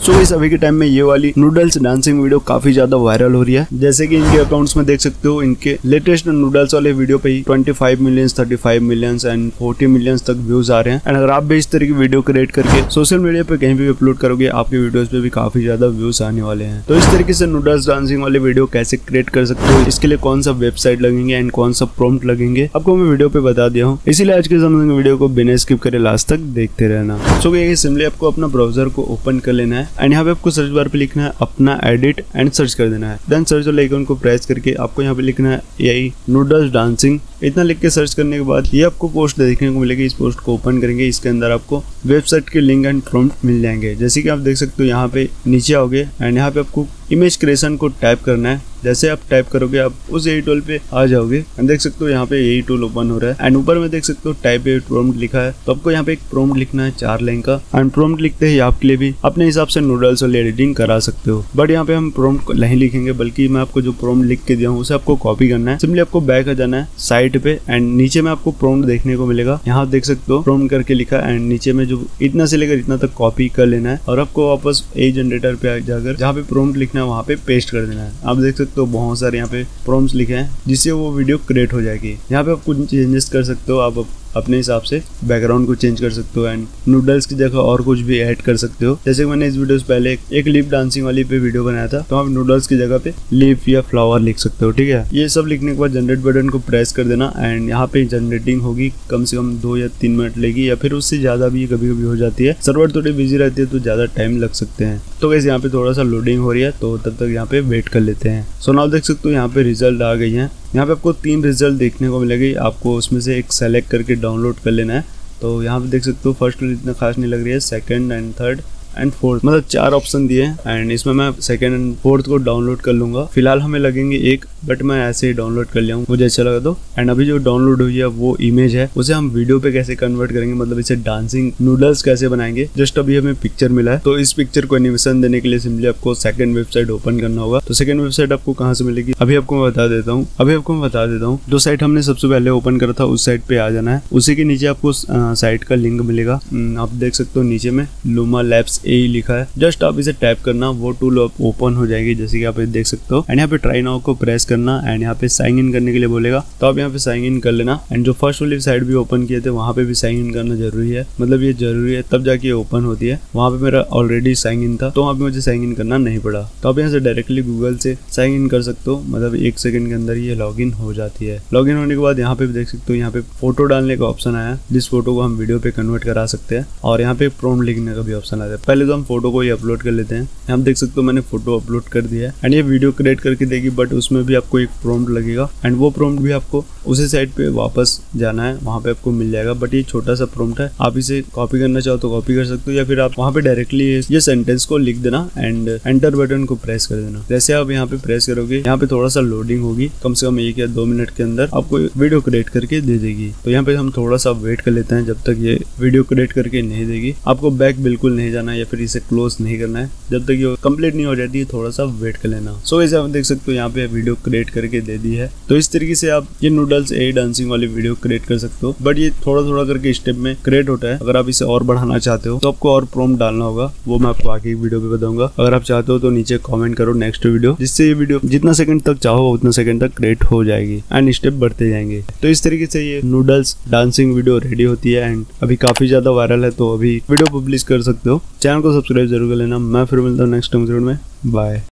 सो इस अभी के टाइम में ये वाली नूडल्स डांसिंग वीडियो काफी ज्यादा वायरल हो रही है। जैसे कि इनके अकाउंट्स में देख सकते हो, इनके लेटेस्ट नूडल्स वाले वीडियो पे ही 25 मिलियन 35 मिलियन एंड 40 मिलियन तक व्यूज आ रहे हैं। एंड अगर आप भी इस तरह की वीडियो क्रिएट करके सोशल मीडिया पे कहीं भी अपलोड करोगे, आपके वीडियोस पे भी काफी ज्यादा व्यूज आने वाले हैं। तो इस तरीके से नूडल्स डांसिंग वाले वीडियो कैसे क्रिएट कर सकते हो, इसके लिए कौन सा वेबसाइट लगेंगे एंड कौन सा प्रॉम्प्ट लगेंगे, आपको मैं वीडियो पे बता दिया हूँ। इसीलिए आज के समझेंगे वीडियो को बिना स्किप करे लास्ट तक देखते रहना। सो ये सिंपली आपको अपना ब्राउजर को ओपन कर लेना है एंड यहाँ पे आपको सर्च बार पे लिखना है अपना एडिट एंड सर्च कर देना है। देन सर्च वाले आइकन को प्रेस करके आपको यहाँ पे लिखना है AI नूडल्स डांसिंग। इतना लिख के सर्च करने के बाद ये आपको पोस्ट देखने को मिलेगी। इस पोस्ट को ओपन करेंगे, इसके अंदर आपको वेबसाइट के लिंक एंड प्रॉम्प्ट मिल जाएंगे। जैसे कि आप देख सकते हो यहाँ पे नीचे आओगे एंड यहाँ पे आपको इमेज क्रिएशन को टाइप करना है। जैसे आप टाइप करोगे आप उस AI टूल पे आ जाओगे एंड देख सकते हो यहाँ पे AI टूल ओपन हो रहा है एंड ऊपर में देख सकते हो टाइप ए प्रॉम्प्ट लिखा है। तो आपको यहाँ पे एक प्रॉम्प्ट लिखना है 4 लाइन का एंड प्रॉम्प्ट लिखते ही आपके लिए भी अपने हिसाब से नूडल्स वाली एडिटिंग करा सकते हो। बट यहाँ पे हम प्रॉम्प्ट नहीं लिखेंगे, बल्कि मैं आपको जो प्रॉम्प्ट लिख के दिया हूँ उसे आपको कॉपी करना है। सिंपली आपको बैक आ जाना है साइट पे एंड नीचे में आपको प्रॉम्प्ट देखने को मिलेगा। यहाँ देख सकते हो प्रॉम्प्ट करके लिखा है एंड नीचे में जो इतना से लेकर इतना तक कॉपी कर लेना है और आपको वापस AI जनरेटर पे जाकर जहाँ पे प्रॉम्प्ट लिखना है वहाँ पे पेस्ट कर देना है। आप देख सकते हो बहुत सारे यहाँ पे प्रॉम्प्ट्स लिखे हैं जिससे वो वीडियो क्रिएट हो जाएगी। यहाँ पे आप कुछ चेंजेस कर सकते हो, आप अपने हिसाब से बैकग्राउंड को चेंज कर सकते हो एंड नूडल्स की जगह और कुछ भी ऐड कर सकते हो। जैसे मैंने इस वीडियो से पहले एक लिप डांसिंग वाली पे वीडियो बनाया था, तो आप नूडल्स की जगह पे लिप या फ्लावर लिख सकते हो। ठीक है, ये सब लिखने के बाद जनरेट बटन को प्रेस कर देना एंड यहाँ पे जनरेटिंग होगी, कम से कम 2 या 3 मिनट लेगी या फिर उससे ज्यादा भी कभी कभी हो जाती है। सर्वर थोड़ी बिजी रहती है तो ज्यादा टाइम लग सकते हैं। तो वैसे यहाँ पे थोड़ा सा लोडिंग हो रही है, तो तब तक यहाँ पे वेट कर लेते हैं। सो नाउ देख सकते हो यहाँ पे रिजल्ट आ गई है। यहाँ पे आपको 3 रिजल्ट देखने को मिलेगी। आपको उसमें से एक सेलेक्ट करके डाउनलोड कर लेना है। तो यहाँ पे देख सकते हो फर्स्ट इतना खास नहीं लग रही है, second and third and fourth, मतलब 4 ऑप्शन दिए हैं एंड इसमें मैं सेकंड एंड फोर्थ को डाउनलोड कर लूंगा। फिलहाल हमें लगेंगे 1, बट मैं ऐसे ही डाउनलोड कर लिया हूँ, मुझे अच्छा लगा तो। एंड अभी जो डाउनलोड हुई है वो इमेज है, उसे हम वीडियो पे कैसे कन्वर्ट करेंगे, मतलब इसे डांसिंग नूडल्स कैसे बनाएंगे। जस्ट अभी हमें पिक्चर मिला है, तो इस पिक्चर को एनिमेशन देने के लिए सिंपली आपको सेकंड वेबसाइट ओपन करना होगा। तो सेकंड वेबसाइट आपको कहाँ से मिलेगी अभी आपको मैं बता देता हूँ। जो साइट हमने सबसे पहले ओपन करा था उस साइट पे आ जाना है। उसी के नीचे आपको साइट का लिंक मिलेगा। आप देख सकते हो नीचे में लूमा लैब्स AI लिखा है। जस्ट आप इसे टैप करना, वो टूल ओपन हो जाएगी जैसे कि आप देख सकते हो। एंड यहाँ पे ट्राई नाउ को प्रेस करना एंड यहाँ पे साइन इन करने के लिए बोलेगा, तो आप यहाँ पे साइन इन कर लेना। एंड जो फर्स्ट वाली साइट भी ओपन किए थे वहाँ पे भी साइन इन करना जरूरी है, मतलब ये जरूरी है तब जाके ओपन होती है। वहाँ पे मेरा ऑलरेडी साइन इन था तो वहाँ पे मुझे साइन इन करना नहीं पड़ा। तो आप यहाँ से डायरेक्टली गूगल से साइन इन कर सकते हो, मतलब 1 सेकंड के अंदर ये लॉग इन हो जाती है। लॉग इन होने के बाद यहाँ पे देख सकते हो यहाँ पे फोटो डालने का ऑप्शन आया, जिस फोटो को हम वीडियो पे कन्वर्ट करा सकते हैं। और यहाँ पे प्रॉम्प्ट लिखने का भी ऑप्शन आता है। पहले तो हम फोटो को ही अपलोड कर लेते हैं। यहाँ देख सकते हो मैंने फोटो अपलोड कर दिया है एंड ये वीडियो क्रिएट करके देगी, बट उसमें भी आपको एक प्रॉम्प्ट लगेगा एंड वो प्रॉम्प्ट भी आपको उसी साइट पे वापस जाना है, वहाँ पे आपको मिल जाएगा। बट ये छोटा सा प्रॉम्प्ट है, आप इसे कॉपी करना चाहो तो कॉपी कर सकते हो या फिर आप वहाँ पे डायरेक्टली ये सेंटेंस को लिख देना एंड एंटर बटन को प्रेस कर देना। जैसे आप यहाँ पे प्रेस करोगे, यहाँ पे थोड़ा सा लोडिंग होगी, कम से कम 1 या 2 मिनट के अंदर आपको वीडियो क्रिएट करके दे देगी। तो यहाँ पे हम थोड़ा सा वेट कर लेते हैं जब तक ये वीडियो क्रिएट करके नहीं देगी। आपको बैक बिल्कुल नहीं जाना है या फिर इसे क्लोज नहीं करना है, जब तक ये कंप्लीट नहीं हो जाती है थोड़ा सा वेट कर लेना। सो ऐसे आप देख सकते हो यहाँ पे वीडियो क्रिएट करके दे दी है। तो इस तरीके से आप ये नूडल्स AI डांसिंग वाली वीडियो क्रिएट कर सकते हो, बट ये थोड़ा थोड़ा करके स्टेप में क्रिएट होता है। अगर आप इसे और बढ़ाना चाहते हो तो आपको और प्रॉम्प्ट डालना होगा, वो मैं आपको आगे वीडियो पे बताऊंगा। अगर आप चाहते हो तो नीचे कमेंट करो नेक्स्ट वीडियो, जिससे ये वीडियो जितना सेकंड तक चाहो उतना सेकंड तक क्रिएट हो जाएगी एंड स्टेप बढ़ते जाएंगे। तो इस तरीके से ये नूडल्स डांसिंग वीडियो रेडी होती है एंड अभी काफी ज्यादा वायरल है, तो अभी वीडियो पब्लिश कर सकते हो। चैनल को सब्सक्राइब जरूर कर लेना। मैं फिर मिलता हूँ नेक्स्ट वीडियो में। बाय।